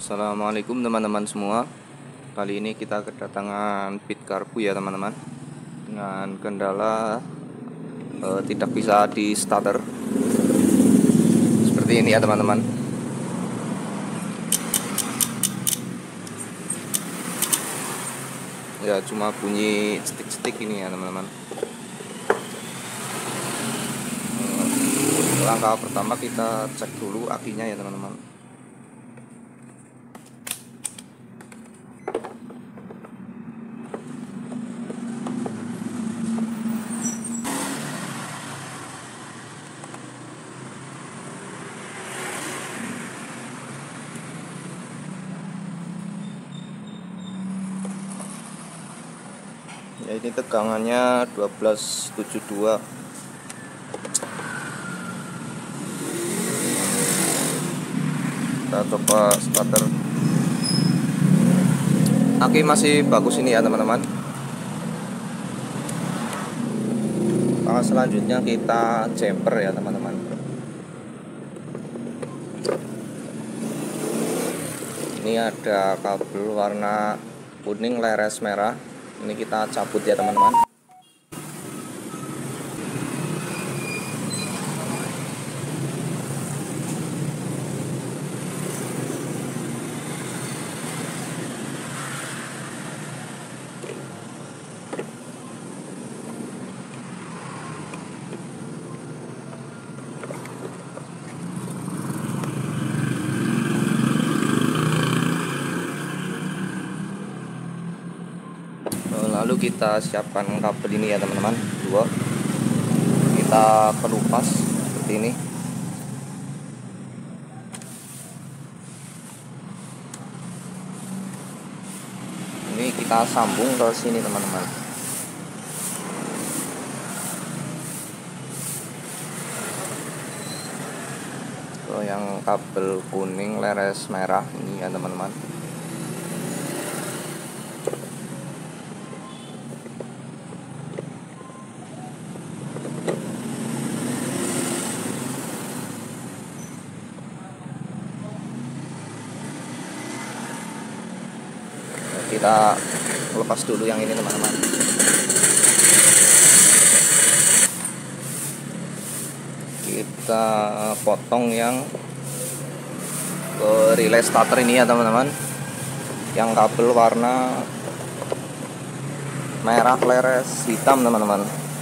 Assalamualaikum teman-teman semua. Kali ini kita kedatangan pit karbu ya teman-teman, dengan kendala tidak bisa di starter seperti ini ya teman-teman. Ya cuma bunyi cetik-cetik ini ya teman-teman. Langkah pertama kita cek dulu akinya ya teman-teman. Ya ini tegangannya 1272. Kita coba starter. Aki masih bagus ini ya teman-teman. Selanjutnya kita jumper ya teman-teman. Ini ada kabel warna kuning leres merah. Ini kita cabut ya teman-teman. Lalu kita siapkan kabel ini ya teman-teman, dua. Kita kelupas seperti ini. Ini kita sambung ke sini teman-teman. Yang kabel kuning leres merah ini ya teman-teman. Kita lepas dulu yang ini teman-teman. Kita potong yang ke relay starter ini ya teman-teman, yang kabel warna merah leres hitam teman-teman.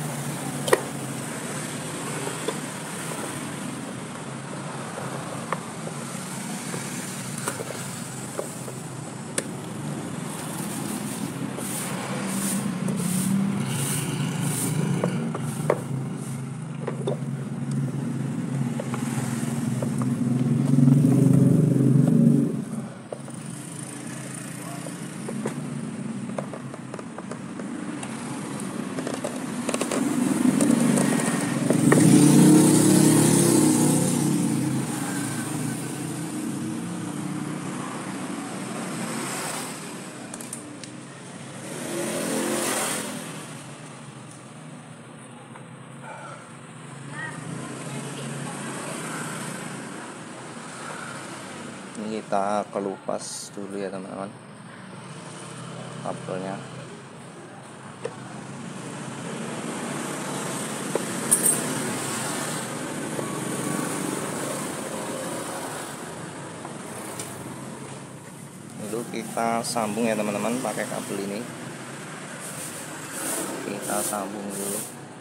Ini kita kelupas dulu ya teman-teman kabelnya. Lalu kita sambung ya teman-teman pakai kabel ini. Kita sambung dulu.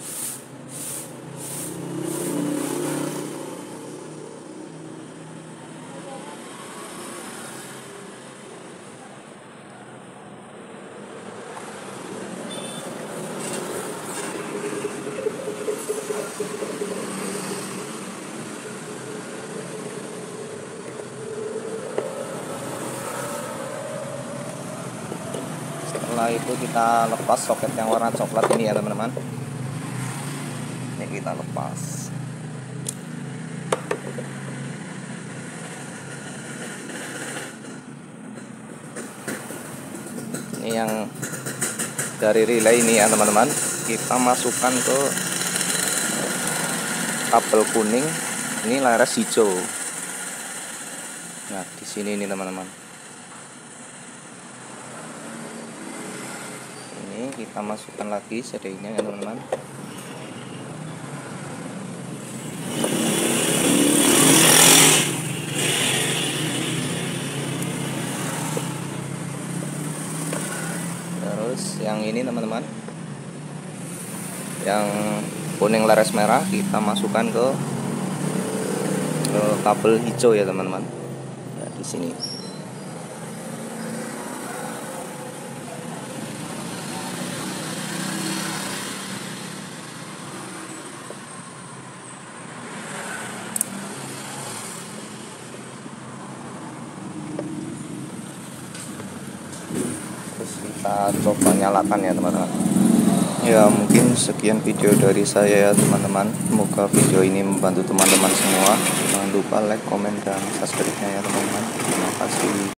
Setelah itu kita lepas soket yang warna coklat ini ya teman-teman. Ini kita lepas. Ini yang dari relay ini ya teman-teman. Kita masukkan ke kabel kuning. Ini leres hijau. Nah di sini ini teman-teman. kita masukkan lagi serinya ya teman-teman. Terus yang ini teman-teman, yang kuning laras merah kita masukkan ke kabel hijau ya teman-teman. Nah, di sini. Terus kita coba nyalakan ya teman-teman. Ya mungkin sekian video dari saya ya teman-teman. Semoga video ini membantu teman-teman semua. Jangan lupa like, komen, dan subscribe-nya ya teman-teman. Terima kasih.